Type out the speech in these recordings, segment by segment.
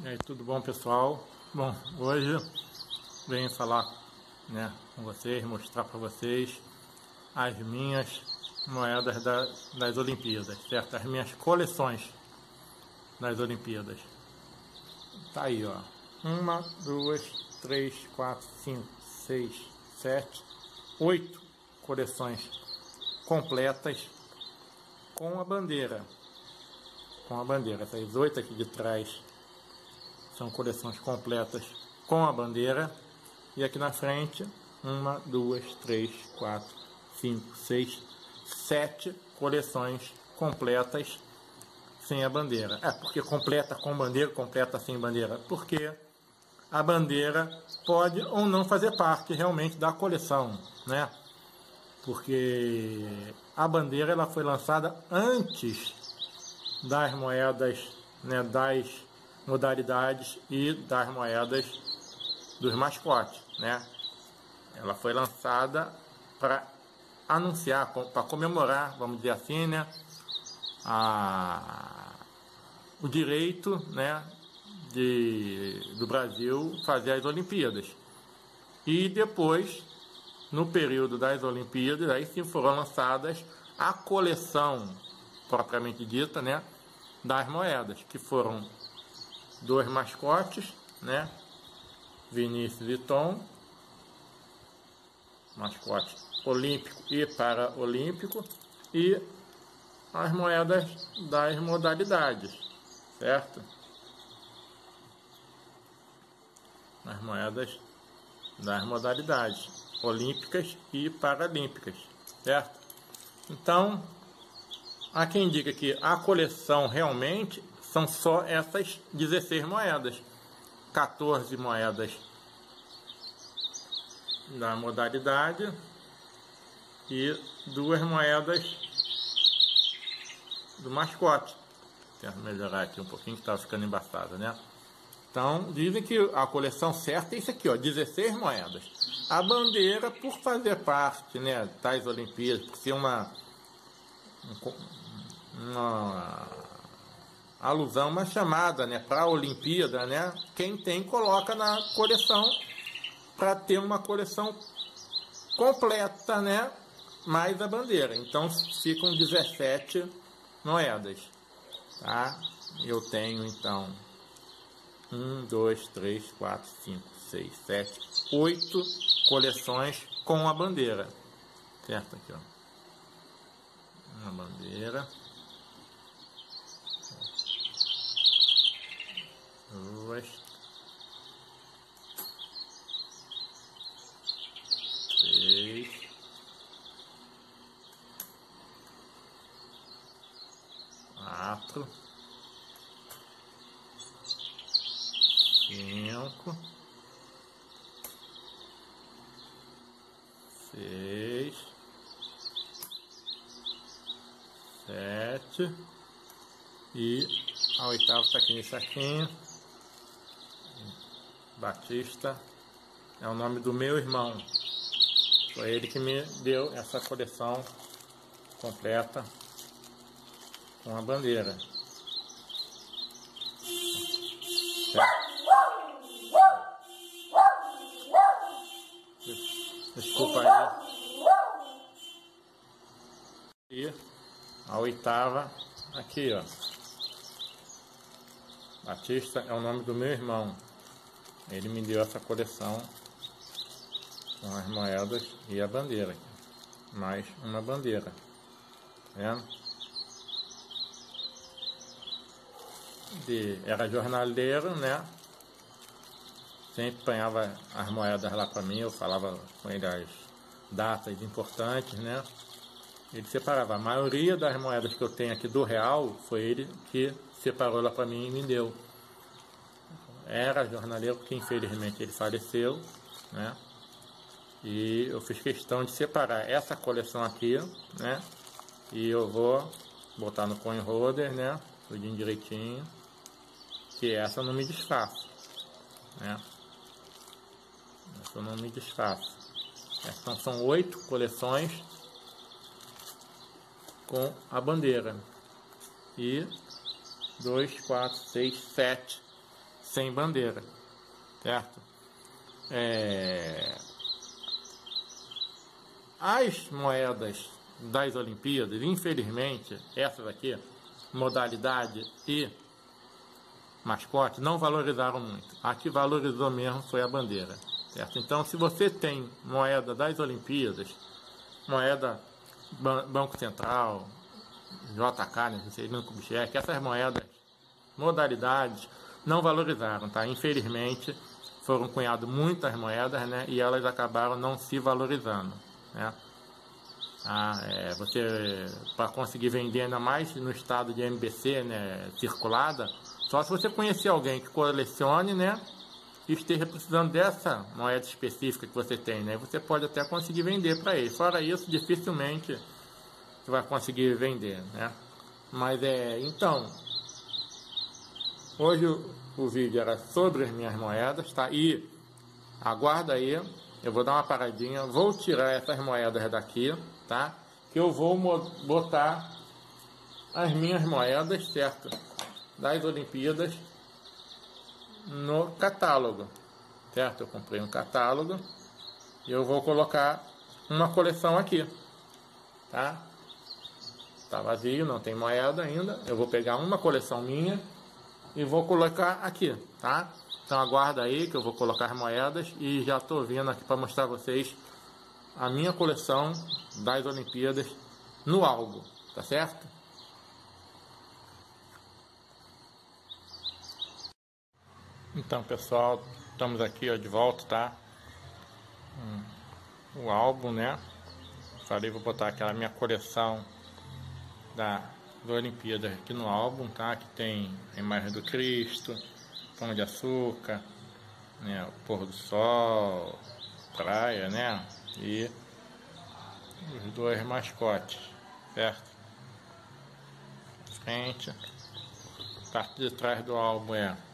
E aí, tudo bom, pessoal? Bom, hoje venho falar, com vocês, mostrar para vocês as minhas moedas das Olimpíadas, certo? As minhas coleções das Olimpíadas. Tá aí, ó. 1, 2, 3, 4, 5, 6, 7, 8 coleções completas com a bandeira. Com a bandeira. Essas 8 aqui de trás são coleções completas com a bandeira. E aqui na frente, 1, 2, 3, 4, 5, 6, 7 coleções completas sem a bandeira. Porque completa com bandeira, completa sem bandeira? Porque a bandeira pode ou não fazer parte realmente da coleção, né? Porque a bandeira ela foi lançada antes das moedas, das modalidades e das moedas dos mascotes, Ela foi lançada para anunciar, para comemorar, vamos dizer assim, o direito, do Brasil fazer as Olimpíadas. E depois, no período das Olimpíadas, aí sim foram lançadas a coleção propriamente dita, das moedas, que foram 2 mascotes, Vinícius e Tom, mascote olímpico e paraolímpico, e as moedas das modalidades, certo? As moedas das modalidades olímpicas e paralímpicas, certo? Então, há quem diga que a coleção realmente são só essas 16 moedas, 14 moedas da modalidade e 2 moedas do mascote. Tento melhorar aqui um pouquinho que estava ficando embaçado, Então, dizem que a coleção certa é isso aqui, 16 moedas. A bandeira, por fazer parte, das Olimpíadas, por ser uma alusão, uma chamada, para a Olimpíada, quem tem coloca na coleção para ter uma coleção completa, mais a bandeira. Então ficam 17 moedas, tá? Eu tenho então 1, 2, 3, 4, 5, 6, 7, 8 coleções com a bandeira, certo? Aqui, uma bandeira, 2, 3, 4, 5, 6, 7 e a oitava está aqui nesse saquinho. Batista é o nome do meu irmão. Foi ele que me deu essa coleção completa com a bandeira. Desculpa aí. E a oitava aqui, Batista é o nome do meu irmão. Ele me deu essa coleção com as moedas e a bandeira. Mais uma bandeira. Tá vendo? Era jornaleiro, Sempre apanhava as moedas lá para mim. Eu falava com ele as datas importantes, Ele separava. A maioria das moedas que eu tenho aqui do real foi ele que separou lá para mim e me deu. Era jornaleiro porque infelizmente ele faleceu, E eu fiz questão de separar essa coleção aqui, E eu vou botar no coin holder, Tudinho direitinho, que essa eu não me desfaço, Essa eu não me desfaço. Então são 8 coleções com a bandeira. E 2, 4, 6, 7 sem bandeira, certo? As moedas das Olimpíadas, infelizmente, essas aqui, modalidade e mascote, não valorizaram muito. A que valorizou mesmo foi a bandeira, certo? Então, se você tem moeda das Olimpíadas, moeda Banco Central, JK, não sei, Banco Bicheque, essas moedas, modalidades, não valorizaram, tá? Infelizmente, foram cunhadas muitas moedas, né? E elas acabaram não se valorizando, né? Você, para conseguir vender ainda mais no estado de MBC, né, circulada, só se você conhecer alguém que colecione, né, e esteja precisando dessa moeda específica que você tem, né, você pode até conseguir vender para ele. Fora isso, dificilmente você vai conseguir vender, né. Mas então, hoje o vídeo era sobre as minhas moedas, tá? E aguarda aí, eu vou dar uma paradinha, vou tirar essas moedas daqui, tá? Que eu vou botar as minhas moedas, certo? Das Olimpíadas no catálogo, certo? Eu comprei um catálogo e eu vou colocar uma coleção aqui, tá? Tá vazio, não tem moeda ainda. Eu vou pegar uma coleção minha e vou colocar aqui, tá? Então aguarda aí que eu vou colocar as moedas e já tô vindo aqui para mostrar a vocês a minha coleção das Olimpíadas no álbum, tá certo? Então, pessoal, estamos aqui, ó, de volta, tá? O álbum, né? Falei, vou botar aquela minha coleção das Olimpíadas aqui no álbum, tá? Que tem a imagem do Cristo, Pão de Açúcar, né? O pôr do sol, praia, né? E os dois mascotes, certo? Frente. Parte de trás do álbum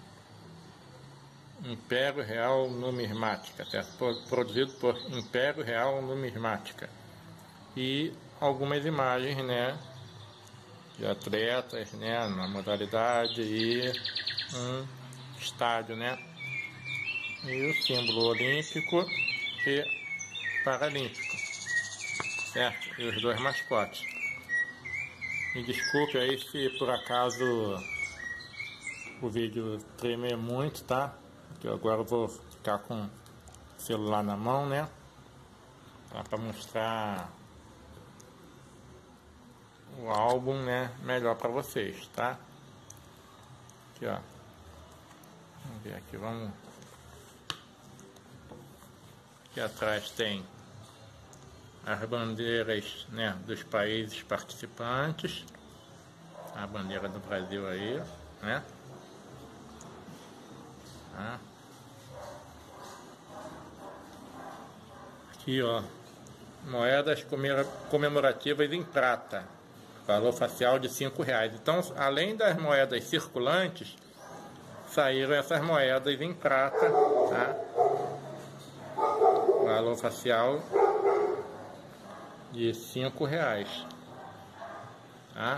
Império Real Numismática, certo? Produzido por Império Real Numismática. E algumas imagens, né? De atletas, né? Na modalidade e um estádio, né? E o símbolo olímpico e paralímpico, certo? E os dois mascotes. Me desculpe aí se por acaso o vídeo tremer muito, tá? Porque agora eu vou ficar com o celular na mão, né? Para mostrar o álbum, né? Melhor para vocês, tá? Aqui, ó. Vamos ver aqui, vamos. Aqui atrás tem as bandeiras, né, dos países participantes, a bandeira do Brasil aí, né? Aqui, ó, moedas comemorativas em prata, valor facial de R$5. Então, além das moedas circulantes, saíram essas moedas em prata, tá? Valor facial de R$5, tá?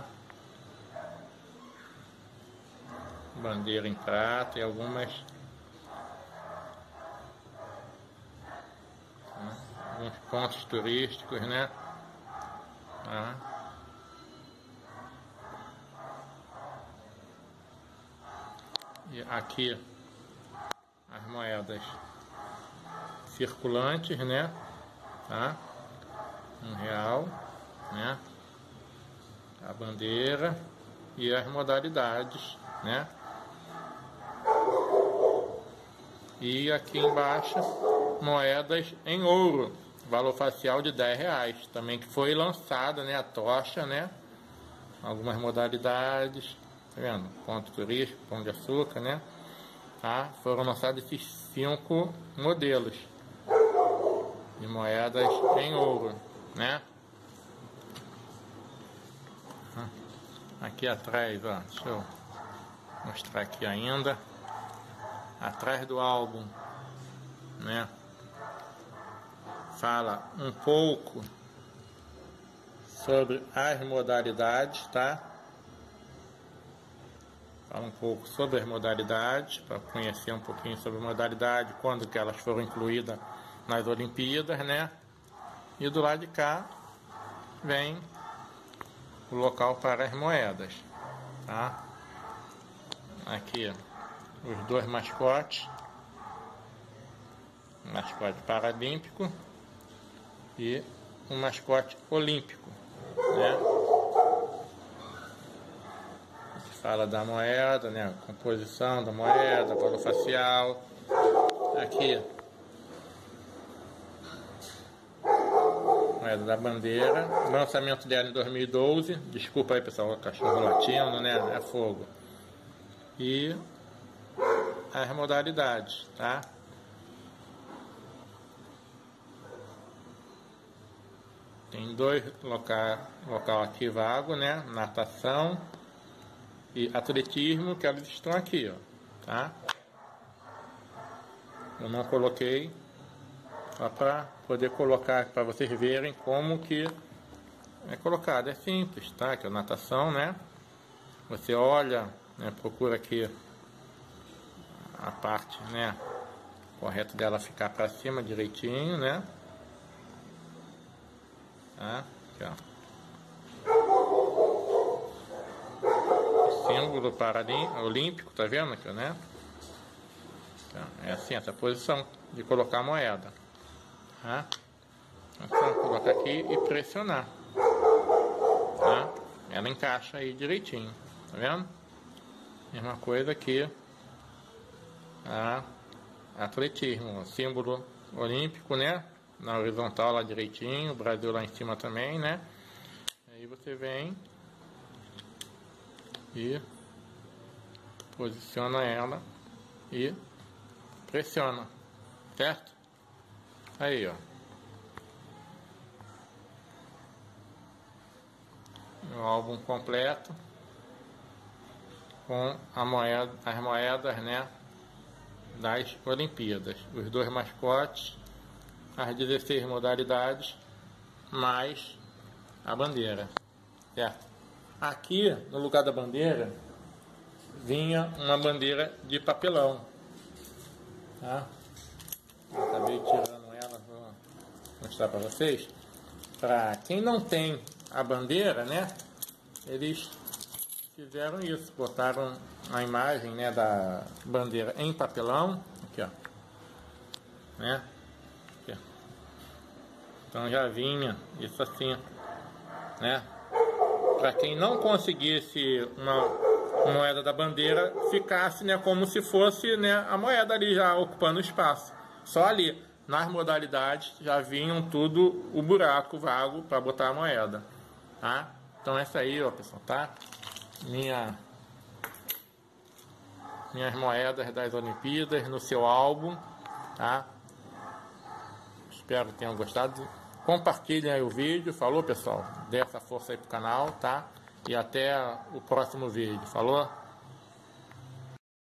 Bandeira em prata e alguns pontos turísticos, né? Tá? E aqui as moedas circulantes, né? Tá? R$1, né? A bandeira e as modalidades, né? E aqui embaixo moedas em ouro, valor facial de R$10, também que foi lançada, né? A tocha, né? Algumas modalidades, tá vendo? Ponto turístico, Pão de Açúcar, né? Tá? Foram lançados esses 5 modelos de moedas em ouro, né? Aqui atrás, ó, deixa eu mostrar aqui ainda, atrás do álbum, né? Fala um pouco sobre as modalidades, tá? Fala um pouco sobre as modalidades, para conhecer um pouquinho sobre a modalidade, quando que elas foram incluídas nas Olimpíadas, né? E do lado de cá vem o local para as moedas, tá? Aqui os dois mascotes, o mascote paralímpico e o mascote olímpico, né? Fala da moeda, né? A composição da moeda, valor facial. Aqui, moeda da bandeira. Lançamento dela em 2012. Desculpa aí, pessoal, o cachorro latindo, né? É fogo. E as modalidades, tá? Tem dois local aqui vago, né? Natação e atletismo, que elas estão aqui, ó, tá? Eu não coloquei, só para poder colocar, para vocês verem como que é colocado. É simples, tá? Que é a natação, né? Você olha, né? Procura aqui a parte, né? Correta dela ficar para cima direitinho, né? Tá? Aqui, ó. Símbolo olímpico, tá vendo aqui, né? Então, é assim, essa posição de colocar a moeda, tá? Então, colocar aqui e pressionar, tá? Ela encaixa aí direitinho, tá vendo? Mesma coisa aqui, tá? Atletismo, símbolo olímpico, né? Na horizontal lá direitinho, o Brasil lá em cima também, né? Aí você vem e posiciona ela e pressiona, certo? Aí, ó. O álbum completo com as moedas, né, das Olimpíadas. Os dois mascotes, as 16 modalidades, mais a bandeira, certo? Aqui, no lugar da bandeira, vinha uma bandeira de papelão, tá? Eu acabei tirando ela, vou mostrar para vocês. Para quem não tem a bandeira, né, eles fizeram isso, botaram a imagem, né, da bandeira em papelão, aqui, ó, né? Aqui, ó. Então já vinha isso assim, né? Para quem não conseguisse uma moeda da bandeira, ficasse, né, como se fosse, né, a moeda ali já ocupando espaço. Só ali, nas modalidades, já vinham tudo o buraco vago para botar a moeda, tá? Então essa aí, ó, pessoal, tá? Minhas moedas das Olimpíadas no seu álbum, tá? Espero que tenham gostado. Compartilhem aí o vídeo, falou, pessoal? Dê essa força aí pro canal, tá? E até o próximo vídeo, falou?